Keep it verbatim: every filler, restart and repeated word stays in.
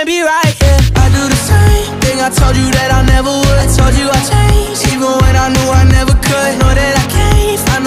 can't be right, yeah. I do the same thing I told you that I never would. I told you I changed